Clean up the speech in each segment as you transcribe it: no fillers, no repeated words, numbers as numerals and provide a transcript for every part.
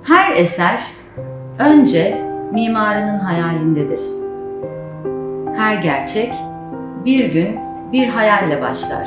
Her eser önce mimarının hayalindedir. Her gerçek bir gün bir hayalle başlar.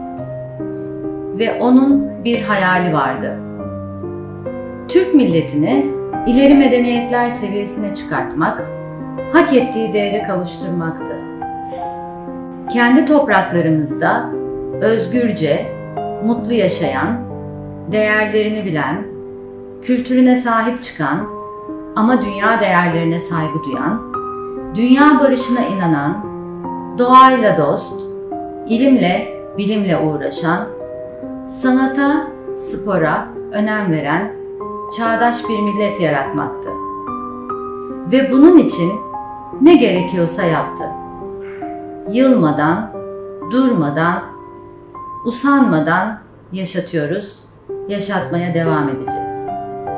Ve onun bir hayali vardı. Türk milletini ileri medeniyetler seviyesine çıkartmak, hak ettiği değere kavuşturmaktı. Kendi topraklarımızda özgürce, mutlu yaşayan, değerlerini bilen, kültürüne sahip çıkan ama dünya değerlerine saygı duyan, dünya barışına inanan, doğayla dost, ilimle, bilimle uğraşan, sanata, spora önem veren çağdaş bir millet yaratmaktı. Ve bunun için ne gerekiyorsa yaptı. Yılmadan, durmadan, usanmadan yaşatıyoruz, yaşatmaya devam edeceğiz.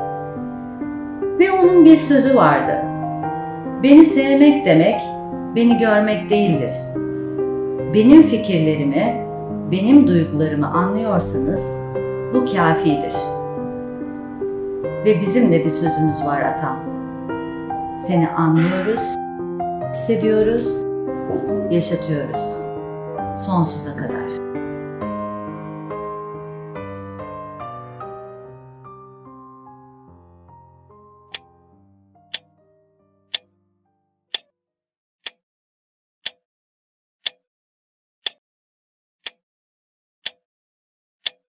Ve onun bir sözü vardı. Beni sevmek demek, beni görmek değildir. Benim fikirlerimi, benim duygularımı anlıyorsanız bu kâfidir. Ve bizim de bir sözümüz var atam. Seni anlıyoruz, hissediyoruz, yaşatıyoruz sonsuza kadar.